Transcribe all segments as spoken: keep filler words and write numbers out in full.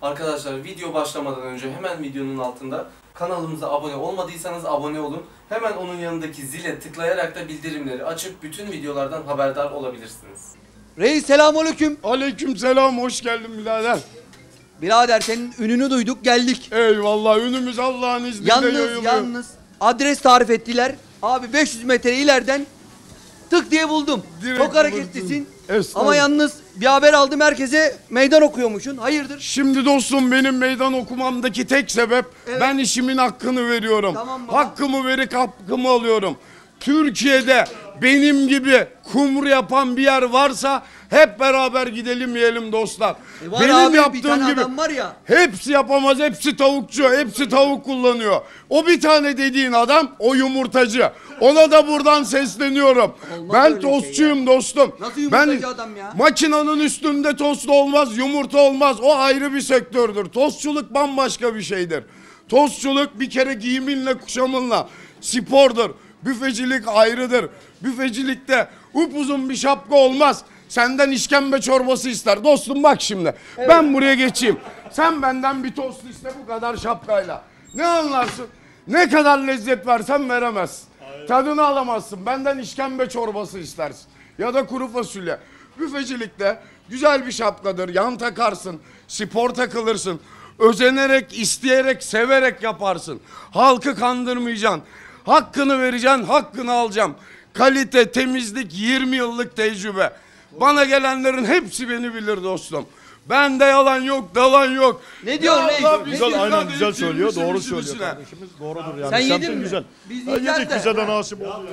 Arkadaşlar video başlamadan önce hemen videonun altında kanalımıza abone olmadıysanız abone olun. Hemen onun yanındaki zile tıklayarak da bildirimleri açıp bütün videolardan haberdar olabilirsiniz. Reis selamünaleyküm. Aleyküm selam, hoş geldin birader. Birader senin ününü duyduk geldik. Eyvallah, ünümüz Allah'ın izniyle Yalnız yayılıyor. yalnız adres tarif ettiler. Abi beş yüz metre ileriden tık diye buldum. Direkt Çok hareketlisin. Ama yalnız bir haber aldım, herkese meydan okuyormuşsun. Hayırdır? Şimdi dostum, benim meydan okumamdaki tek sebep Evet. ben işimin hakkını veriyorum. Tamam baba. Hakkımı verip hakkımı alıyorum. Türkiye'de benim gibi kumru yapan bir yer varsa hep beraber gidelim yiyelim dostlar. E var benim abi, bir yaptığım tane gibi adam var ya. hepsi yapamaz, hepsi tavukçu, hepsi tavuk kullanıyor. O bir tane dediğin adam o yumurtacı. Ona da buradan sesleniyorum. Olmaz ben öyle tostçuyum şey dostum. Nasıl yumurtacı ben, adam ya? Makinanın üstünde tost olmaz, yumurta olmaz. O ayrı bir sektördür. Tostçuluk bambaşka bir şeydir. Tostçuluk bir kere giyiminle, kuşamınla, spordur. Büfecilik ayrıdır. Büfecilikte upuzun bir şapka olmaz. Senden işkembe çorbası ister. Dostum bak şimdi. Evet. Ben buraya geçeyim. Sen benden bir tost iste bu kadar şapkayla. Ne anlarsın? Ne kadar lezzet versen veremezsin. Aynen. Tadını alamazsın. Benden işkembe çorbası istersin. Ya da kuru fasulye. Büfecilikte güzel bir şapkadır. Yan takarsın. Spor takılırsın. Özenerek, isteyerek, severek yaparsın. Halkı kandırmayacaksın. Hakkını vereceksin, hakkını alacaksın. Kalite, temizlik, yirmi yıllık tecrübe. Bana gelenlerin hepsi beni bilir dostum. Bende yalan yok, dalan yok. Ne diyorsun reis? Allah, Ne güzel, diyorsun? Aynen güzel söylüyor, Bitirmişsin doğru işin söylüyor içine. kardeşimiz. Doğrudur yani. Sen Semtin yedin mi? güzel. Biz Ha, yiyeceğiz yedik de. bize de nasip oldu.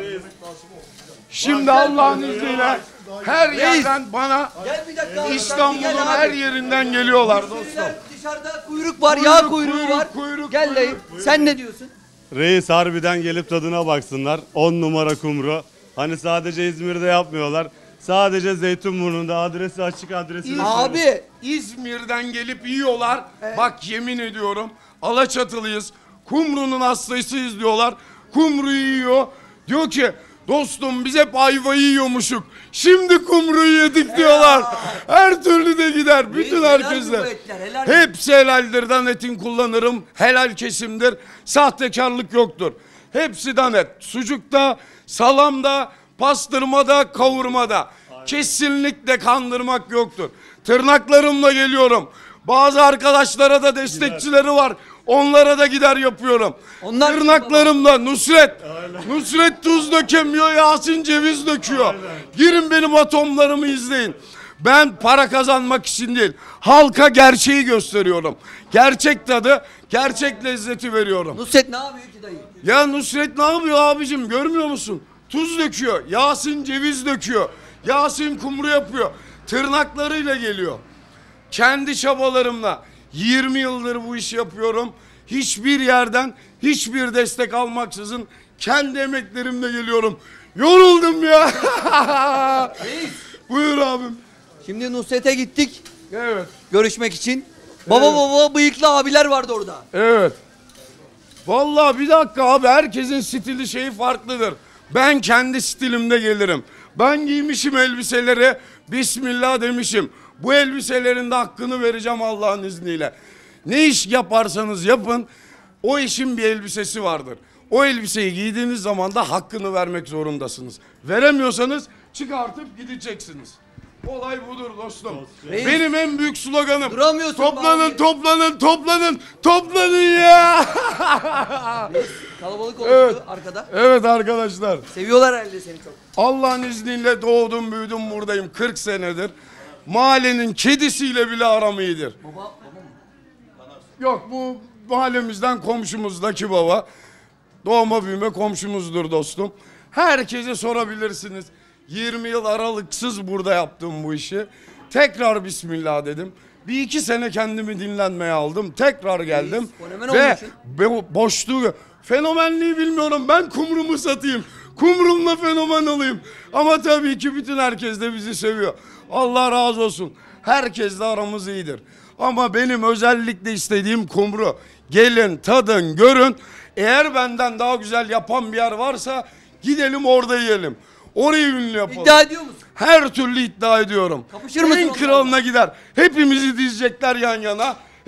Şimdi Allah'ın izniyle her yerden bana Gel bir dakika abi, sen bir İstanbul'un gel abi. her yerinden geliyorlar dostum. Müşteriler dışarıda kuyruk var, Kuyruk, yağ kuyruğu kuyruk, var. kuyruk, Gel dayı. kuyruk. Sen ne diyorsun? Reis harbiden gelip tadına baksınlar. on numara kumru. Hani sadece İzmir'de yapmıyorlar. Sadece Zeytinburnu'nda adresi açık adresi. Abi İzmir'den gelip yiyorlar. Bak yemin ediyorum Alaçatılıyız. Kumru'nun hastasıyız diyorlar. Kumru'yu yiyor. Diyor ki dostum biz hep ayvayı yiyormuşuk. Şimdi kumruyu yedik diyorlar. Her türlü de gider. Bütün helal herkesle. bu etler, helal. Hepsi helaldir. Danetin kullanırım. Helal kesimdir. Sahtekarlık yoktur. Hepsi danet. Sucukta, salamda, pastırmada, kavurmada. Kesinlikle kandırmak yoktur. Tırnaklarımla geliyorum. Bazı arkadaşlara da destekçileri var. Onlara da gider yapıyorum. Onlar Tırnaklarımla Nusret. Nusret tuz dökemiyor, Yasin ceviz döküyor. Girin benim atomlarımı izleyin. Ben para kazanmak için değil, halka gerçeği gösteriyorum. Gerçek tadı, gerçek lezzeti veriyorum. Nusret ne yapıyor ki dayı? Ya Nusret ne yapıyor abicim, görmüyor musun? Tuz döküyor, Yasin ceviz döküyor. Yasin kumru yapıyor. Tırnaklarıyla geliyor. Kendi çabalarımla yirmi yıldır bu işi yapıyorum. Hiçbir yerden hiçbir destek almaksızın kendi emeklerimle geliyorum. Yoruldum ya. Buyur abim. Şimdi Nusret'e gittik Evet. görüşmek için. Baba Evet. baba bıyıklı abiler vardı orada. Evet. Vallahi bir dakika abi, herkesin stili şeyi farklıdır. Ben kendi stilimde gelirim. Ben giymişim elbiseleri, Bismillah demişim. Bu elbiselerin de hakkını vereceğim Allah'ın izniyle. Ne iş yaparsanız yapın, o işin bir elbisesi vardır. O elbiseyi giydiğiniz zaman da hakkını vermek zorundasınız. Veremiyorsanız çıkartıp gideceksiniz. Olay budur dostum. Reis. Benim en büyük sloganım. Duramıyorsun Toplanın, abi. toplanın, toplanın, toplanın ya. Kalabalık oluştu Evet. arkada. Evet arkadaşlar. Seviyorlar herhalde seni çok. Allah'ın izniyle doğdum, büyüdüm, buradayım. kırk senedir. Mahallenin kedisiyle bile aram iyidir. Baba, baba mı? Yok, bu mahallemizden komşumuzdaki baba. Doğma büyüme komşumuzdur dostum. Herkese sorabilirsiniz. yirmi yıl aralıksız burada yaptım bu işi. Tekrar Bismillah dedim. Bir iki sene kendimi dinlenmeye aldım. Tekrar geldim. Fenomen Ve olmuşsun. be- boşluğu, fenomenliği bilmiyorum. Ben kumrumu satayım. Kumrumla fenomen olayım. Ama tabii ki bütün herkes de bizi seviyor. Allah razı olsun. Herkesle aramız iyidir. Ama benim özellikle istediğim kumru. Gelin, tadın, görün. Eğer benden daha güzel yapan bir yer varsa gidelim orada yiyelim. Orayı ünlü yapalım. İddia ediyor musun? Her türlü iddia ediyorum. Kapışır mısın En onlarla? kralına gider. Hepimizi dizecekler yan yana.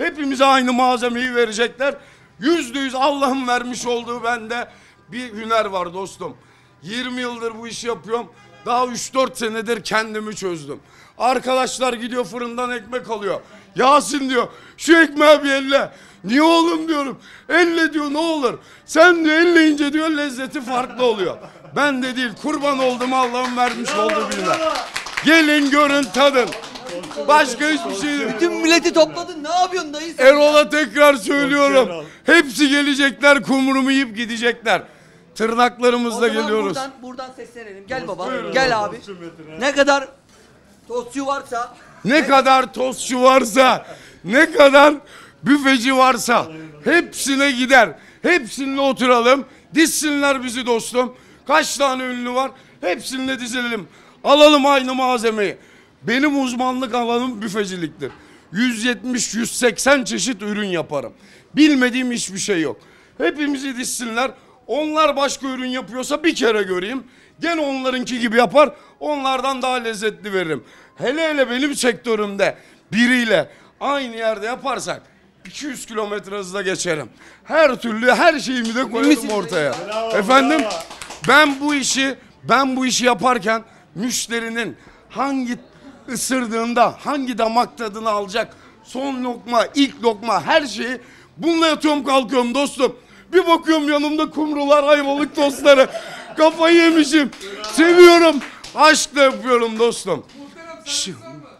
Hepimize aynı malzemeyi verecekler. Yüzde yüz Allah'ın vermiş olduğu bende bir hüner var dostum. yirmi yıldır bu işi yapıyorum. Daha üç dört senedir kendimi çözdüm. Arkadaşlar gidiyor fırından ekmek alıyor. Yasin diyor şu ekmeği bir elle. Niye oğlum diyorum. Elle diyor ne olur. Sen diyor elleyince diyor lezzeti farklı oluyor. Ben de değil kurban oldum Allah'ın vermiş olduğu birine. Gelin görün tadın. Başka hiçbir şey değil. Bütün milleti topladın. Ne yapıyorsun dayı sen? Erol'a tekrar söylüyorum. Hepsi gelecekler kumrumu yiyip gidecekler. Tırnaklarımızla O zaman geliyoruz. Buradan, buradan seslenelim. Gel baba. Buyurun. Gel abi. Ne kadar tostçu varsa. Ne kadar tostçu varsa, ne kadar büfeci varsa hepsine gider. Hepsinle oturalım. Dizsinler bizi dostum. Kaç tane ünlü var? Hepsinle dizilelim. Alalım aynı malzemeyi. Benim uzmanlık alanım büfeciliktir. yüz yetmiş yüz seksen çeşit ürün yaparım. Bilmediğim hiçbir şey yok. Hepimizi dizsinler. Onlar başka ürün yapıyorsa bir kere göreyim. Gene onlarınki gibi yapar. Onlardan daha lezzetli veririm. Hele hele benim sektörümde biriyle aynı yerde yaparsak iki yüz kilometre hızla geçerim. Her türlü her şeyimi de koyarım ortaya. Bravo, Efendim bravo. ben bu işi ben bu işi yaparken müşterinin hangi ısırdığında hangi damak tadını alacak son lokma ilk lokma her şeyi bununla yatıyorum kalkıyorum dostum. Bir bakıyorum yanımda kumrular ayvalık tostları kafayı yemişim seviyorum aşkla yapıyorum dostum. Ş-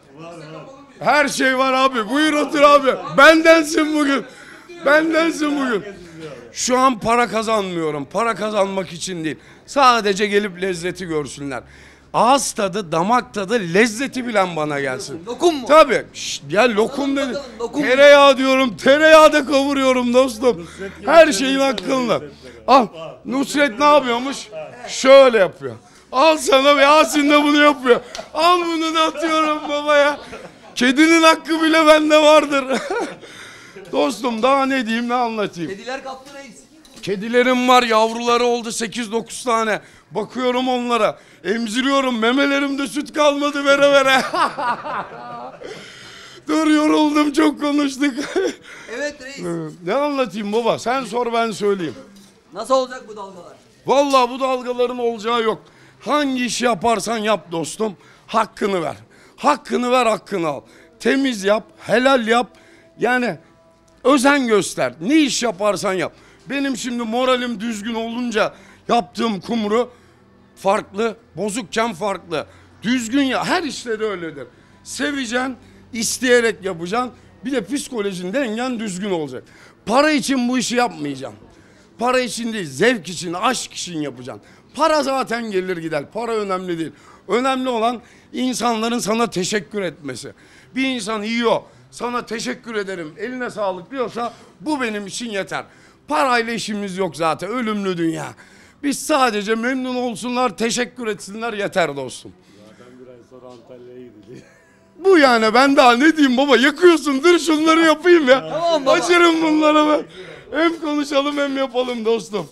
Her şey var abi buyur otur abi bendensin bugün bendensin bugün. Şu an para kazanmıyorum. Para kazanmak için değil. Sadece gelip lezzeti görsünler. Ağız tadı, damak tadı, lezzeti bilen bana gelsin. Lokum mu? Tabii. Şşt, ya lokum dedi. bakalım, lokum mu? Tereyağı diyorum. Tereyağı da kavuruyorum dostum. Her şeyin hakkında. Al. Nusret ne yapıyormuş? Şöyle yapıyor. Al sana ve Yasin de bunu yapıyor. Al bunu da atıyorum babaya. Kedinin hakkı bile bende vardır. Dostum daha ne diyeyim ne anlatayım. Kediler kaptı reis. Kedilerim var yavruları oldu sekiz dokuz tane. Bakıyorum onlara. Emziriyorum memelerimde süt kalmadı vere vere. Dur yoruldum çok konuştuk. Evet reis. Ne anlatayım baba sen sor ben söyleyeyim. Nasıl olacak bu dalgalar? Vallahi bu dalgaların olacağı yok. Hangi işi yaparsan yap dostum. Hakkını ver. Hakkını ver hakkını al. Temiz yap helal yap. Yani özen göster. Ne iş yaparsan yap. Benim şimdi moralim düzgün olunca yaptığım kumru farklı, bozukken farklı. Düzgün ya her işte de öyledir. Seveceksin, isteyerek yapacaksın. Bir de psikolojin dengen düzgün olacak. Para için bu işi yapmayacaksın. Para için değil, zevk için, aşk için yapacaksın. Para zaten gelir gider. Para önemli değil. Önemli olan insanların sana teşekkür etmesi. Bir insan yiyor, sana teşekkür ederim, eline sağlık diyorsa bu benim için yeter. Parayla işimiz yok zaten, ölümlü dünya. Biz sadece memnun olsunlar, teşekkür etsinler yeter dostum. Zaten bir ay sonra Antalya'ya gideceğiz. Bu yani ben daha ne diyeyim baba yakıyorsun dur şunları yapayım ya. Tamam baba. Açarım bunları ben. Hem konuşalım hem yapalım dostum.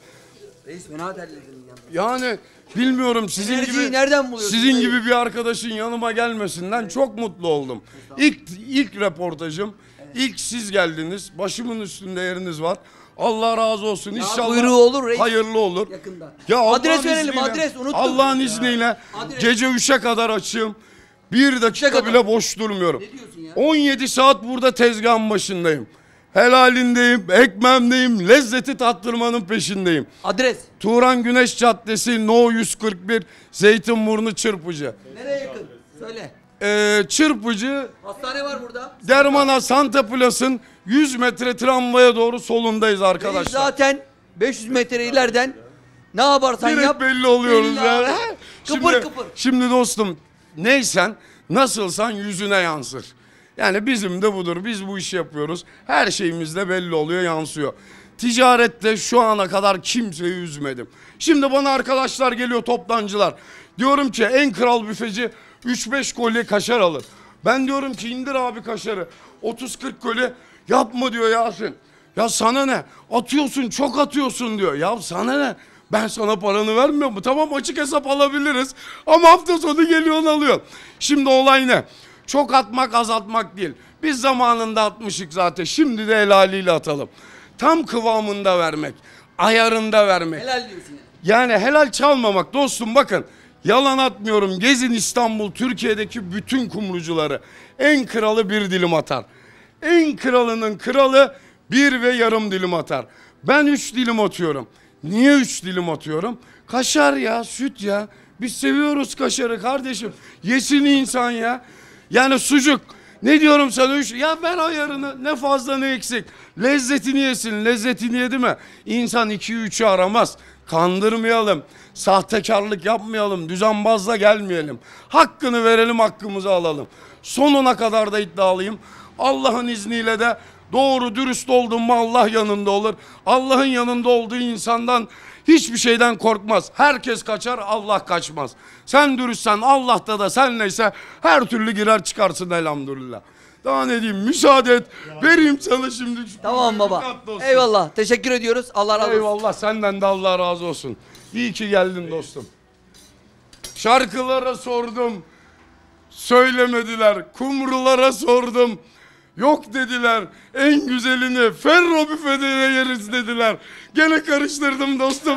Reis fena terledin ya. Yani bilmiyorum sizin Enerjiyi gibi nereden buluyorsun sizin dayı? gibi bir arkadaşın yanıma gelmesinden çok mutlu oldum. İlk ilk röportajım. İlk siz geldiniz. Başımın üstünde yeriniz var. Allah razı olsun. İnşallah buyruğu olur reis. hayırlı olur. Yakında. Ya Allah'ın Adres verelim, izniyle- adres, unuttum. Allah'ın izniyle Adres. gece üçe kadar açığım. Bir dakika kadar. bile boş durmuyorum. Ne diyorsun ya? on yedi saat burada tezgahın başındayım. Helalindeyim, ekmeğimdeyim, lezzeti tattırmanın peşindeyim. Adres. Turan Güneş Caddesi No yüz kırk bir Zeytinburnu Çırpıcı. Nereye yakın? Söyle. Ee, Çırpıcı Hastane var burada. Dermana Santa Plus'ın yüz metre tramvaya doğru solundayız Reis arkadaşlar. zaten beş yüz metre ileriden ne yaparsan Direkt yap. belli oluyoruz belli yani. abi. Kıpır Şimdi- kıpır. Şimdi dostum neysen nasılsan yüzüne yansır. Yani bizim de budur. Biz bu işi yapıyoruz. Her şeyimiz de belli oluyor, yansıyor. Ticarette şu ana kadar kimseyi üzmedim. Şimdi bana arkadaşlar geliyor toptancılar. Diyorum ki en kral büfeci üç beş kolye kaşar alır. Ben diyorum ki indir abi kaşarı. otuz kırk kolye yapma diyor Yasin. Ya sana ne? Atıyorsun çok atıyorsun diyor. Ya sana ne? Ben sana paranı vermiyor mu? Tamam açık hesap alabiliriz. Ama hafta sonu geliyorsun alıyor. Şimdi olay ne? Çok atmak az atmak değil. Biz zamanında atmışık zaten. Şimdi de helaliyle atalım. Tam kıvamında vermek. Ayarında vermek. Helal diyorsun. Yani helal çalmamak dostum, bakın. Yalan atmıyorum. Gezin İstanbul, Türkiye'deki bütün kumrucuları. En kralı bir dilim atar. En kralının kralı bir ve yarım dilim atar. Ben üç dilim atıyorum. Niye üç dilim atıyorum? Kaşar ya, süt ya. Biz seviyoruz kaşarı kardeşim. Yesin insan ya. Yani sucuk. Ne diyorum sana üç? Ya ver ayarını, ne fazla ne eksik. Lezzetini yesin, lezzetini yedi mi? İnsan iki üçü aramaz. Kandırmayalım. Sahtekarlık yapmayalım. Düzenbazla gelmeyelim. Hakkını verelim, hakkımızı alalım. Sonuna kadar da iddialıyım. Allah'ın izniyle de doğru dürüst oldun mu Allah yanında olur. Allah'ın yanında olduğu insandan hiçbir şeyden korkmaz. Herkes kaçar, Allah kaçmaz. Sen dürüstsen Allah'ta da sen neyse her türlü girer çıkarsın elhamdülillah. Daha ne diyeyim, müsaade et. Vereyim sana şimdi. Tamam baba. Eyvallah. Teşekkür ediyoruz. Allah razı olsun. Eyvallah, senden de Allah razı olsun. İyi ki geldin dostum. Şarkılara sordum, söylemediler. Kumrulara sordum, yok dediler. En güzelini Ferro büfede yeriz dediler. Gene karıştırdım dostum.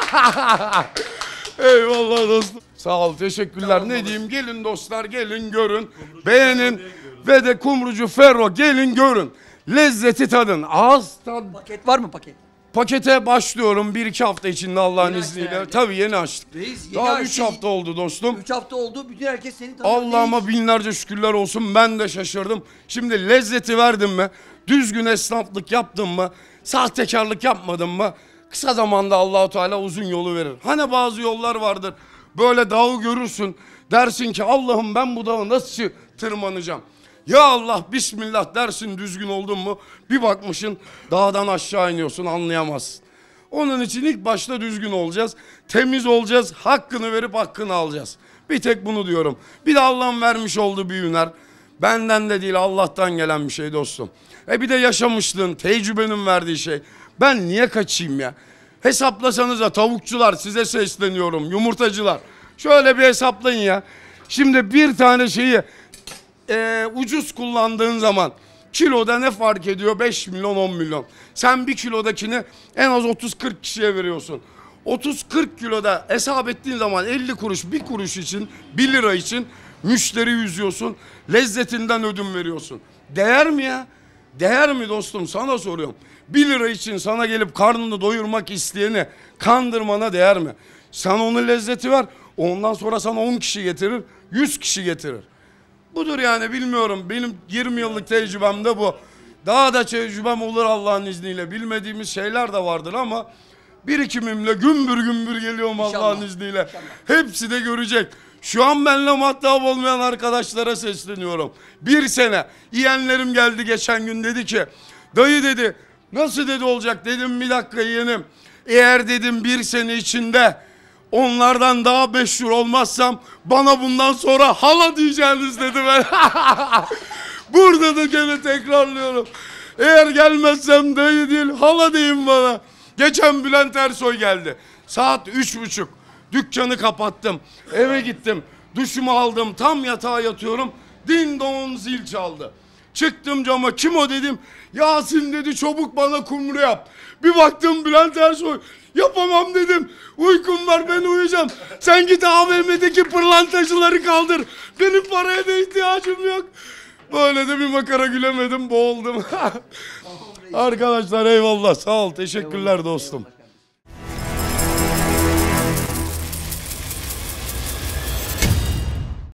Eyvallah dostum. Sağ ol, teşekkürler. Tamam, ne diyeyim, gelin dostlar, gelin görün. Kumrucu Beğenin ve de Kumrucu Ferro gelin görün. Lezzeti tadın. Ağız tad. Paket var mı paket? Pakete başlıyorum bir iki hafta içinde Allah'ın Yeni izniyle. yani. Tabii yeni açtık. Reis, yeni Daha açtık. üç hafta oldu dostum. üç hafta oldu. Bütün herkes seni tanıyor. Allah'ıma binlerce şükürler olsun, ben de şaşırdım. Şimdi lezzeti verdim mi? Düzgün esnaflık yaptım mı? Sahtekarlık yapmadım mı? Kısa zamanda Allahu Teala uzun yolu verir. Hani bazı yollar vardır. Böyle dağı görürsün. Dersin ki Allah'ım ben bu dağı nasıl tırmanacağım? Ya Allah bismillah dersin, düzgün oldun mu? Bir bakmışsın dağdan aşağı iniyorsun, anlayamazsın. Onun için ilk başta düzgün olacağız. Temiz olacağız. Hakkını verip hakkını alacağız. Bir tek bunu diyorum. Bir de Allah'ın vermiş olduğu bir hüner. Benden de değil, Allah'tan gelen bir şey dostum. E bir de yaşamışlığın, tecrübenin verdiği şey. Ben niye kaçayım ya? Hesaplasanıza tavukçular, size sesleniyorum. Yumurtacılar. Şöyle bir hesaplayın ya. Şimdi bir tane şeyi e, ucuz kullandığın zaman kiloda ne fark ediyor? beş milyon on milyon. Sen bir kilodakini en az otuz kırk kişiye veriyorsun. otuz kırk kiloda hesap ettiğin zaman elli kuruş, bir kuruş için, bir lira için müşteri yüzüyorsun. Lezzetinden ödün veriyorsun. Değer mi ya? Değer mi dostum, sana soruyorum. bir lira için sana gelip karnını doyurmak isteyeni kandırmana değer mi? Sen onun lezzeti ver. Ondan sonra sana on kişi getirir, yüz kişi getirir. Budur yani, bilmiyorum. Benim yirmi yıllık tecrübem de bu. Daha da tecrübem olur Allah'ın izniyle. Bilmediğimiz şeyler de vardır ama birikimimle gümbür gümbür geliyorum Allah'ın izniyle. İnşallah. Hepsi de görecek. Şu an benimle muhatap olmayan arkadaşlara sesleniyorum. Bir sene yeğenlerim geldi geçen gün, dedi ki dayı dedi nasıl dedi olacak, dedim bir dakika yeğenim. Eğer dedim bir sene içinde onlardan daha meşhur olmazsam bana bundan sonra hala diyeceğiniz dedi ben. Burada da gene tekrarlıyorum. Eğer gelmezsem dayı değil hala deyin bana. Geçen Bülent Ersoy geldi. Saat üç buçuk. Dükkanı kapattım. Eve gittim. Duşumu aldım. Tam yatağa yatıyorum. Din don zil çaldı. Çıktım cama, kim o dedim. Yasin dedi, çabuk bana kumru yap. Bir baktım Bülent Ersoy. Yapamam dedim. Uykum var, ben uyuyacağım. Sen git A V M'deki pırlantacıları kaldır. Benim paraya da ihtiyacım yok. Böyle de bir makara gülemedim, boğuldum. Arkadaşlar eyvallah, sağ ol, teşekkürler dostum.